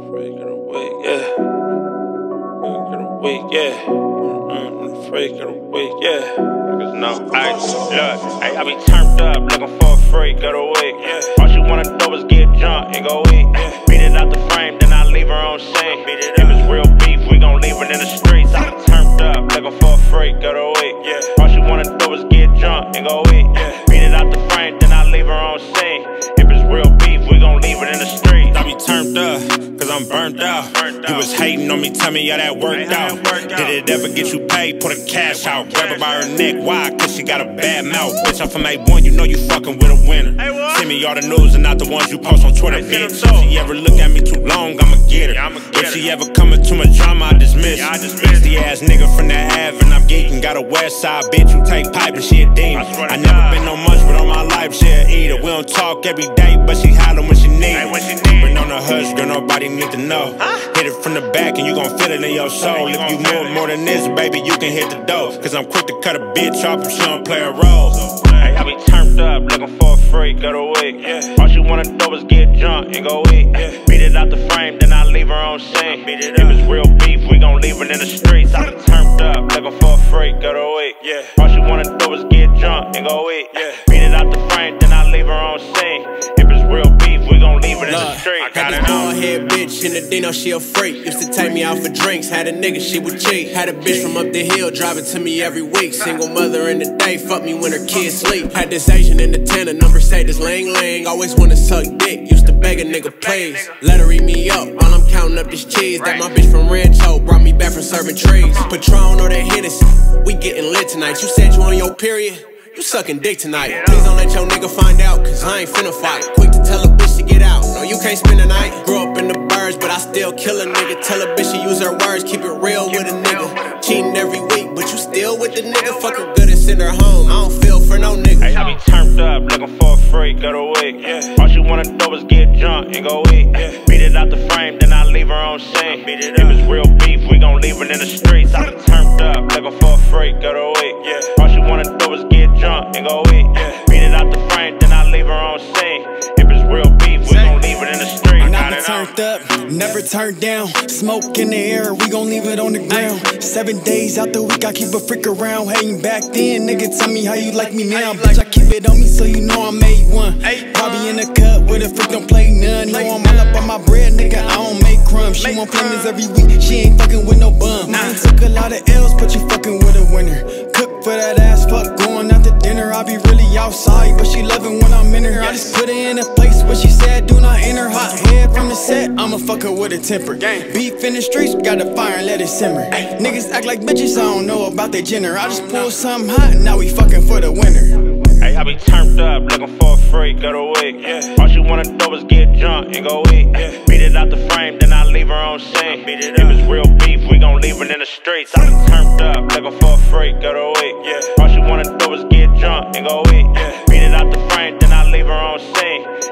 Freak of the week, yeah. Freak of the week, yeah. Freak of the week, yeah. Niggas know, look, I be turned up looking for a freak of the week, yeah. All she wanna do is get drunk and go eat. Beat it out the frame, then I leave her on scene. If it's real beef, we gon' leave it in the streets. I be turned up looking for a freak of the week, yeah. All she wanna do is get drunk and go eat. Beat it out the frame, then I leave her on scene. If it's real beef, we gon' leave it in the streets. I be turned up, cause I'm burnt out. He was hating on me, tell me how that worked out. Did it ever get you paid? Put a cash out. Grab her by her neck, why? Cause she got a bad mouth. Bitch, I'm from A1, you know you fucking with a winner. Send me all the news and not the ones you post on Twitter, bitch. If she ever look at me too long, I'ma get her. If she ever coming too much drama, I dismiss her. Nasty ass nigga from the Ave and I'm geeking. Got a west side bitch who take pipe and she a demon. I never been no munch, but on my life she a eater. We don't talk every day, but she holler when she need it. Been on the hush, girl, nobody need to know. Hit it from the back and you gon' feel it in your soul. If you know more than this, baby, you can hit the door. Cause I'm quick to cut a bitch off if she don't play a role. I be turned up looking for a freak of the week, yeah. All she wanna do is get drunk and go eat. Beat it out the frame, then I leave her on scene. If it's real beef, we gon' leave it in the streets. I be turned up looking for a freak of the week, yeah. All she wanna do is get drunk and go eat. Beat it out the frame, then I leave her on scene. If it's real beef, we gon' leave it in the streets. Had this bald-head bitch in the Dino, she a freak. Used to take me out for drinks, had a nigga, she would cheat. Had a bitch from up the hill, driving to me every week. Single mother in the day, fuck me when her kids sleep. Had this Asian in the Tana, number Mercedes, lang lang. Always wanna suck dick, used to beg a nigga please. Let her eat me up, while I'm counting up this cheese. That my bitch from Rancho, brought me back from serving trees. Patron or that Hennessy, we getting lit tonight. You said you on your period, you sucking dick tonight. Please don't let your nigga find out, cause I ain't finna fight. Quick to tell a bitch to get out, no you can't spend the night. Grew up in the birds, but I still kill a nigga. Tell a bitch to use her words, keep it real with a nigga. Cheating every week, but you still with the nigga. Fuck her good and send her home, I don't feel for no nigga. I be turned up looking for a freak of the week, yeah. All she wanna do is get drunk and go eat. Beat it out the frame, then I leave her on scene. If it's real beef, we gon' leave it in the streets. I be turned up looking for a freak of the week, yeah. All she wanna do is get drunk and go eat. Beat it out the frame, then I leave her on scene. If it's real beef, we gon' leave it in the streets. Never turned up, never turned down. Smoke in the air, we gon' leave it on the ground. 7 days out the week, I keep a freak around. Hating back then, nigga, tell me how you like me now. Bitch, I keep it on me so you know I made one. Probably in the cut with a freak, don't play none. Know I'm all up on my bread, nigga, I don't make crumbs. She want payments every week, she ain't fucking with no bum. I took a lot of L's, but you fucking with a winner. Cook for that ass, fuck going out to dinner. I be really outside, but she loving when I'm in her. I just put her in a place where she said do not enter. Hot head from the set, I'ma fuck her with a temper. Beef in the streets, got the fire and let it simmer. Niggas act like bitches, I don't know about their gender. I just pulled something hot, now we fucking for the winner. I be turned up looking for a freak of the week, yeah. All she wanna do is get drunk and go eat. Beat it out the frame, then I leave her on scene. If it's real beef, we gon' leave it in the streets. I be turned up looking for a freak of the week, yeah. All she wanna do is get drunk and go eat. Beat it out the frame, then I leave her on scene.